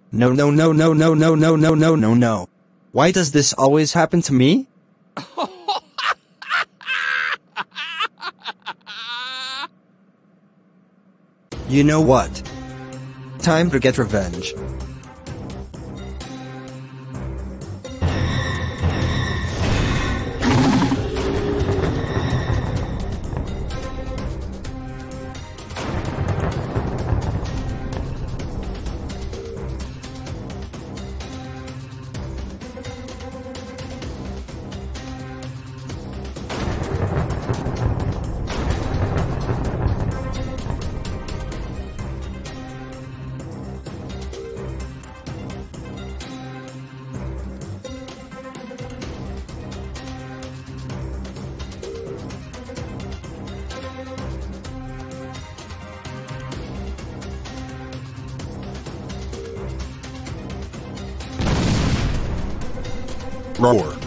No, no, no, no, no, no, no, no, no, no, no. Why does this always happen to me? You know what? Time to get revenge. Roar.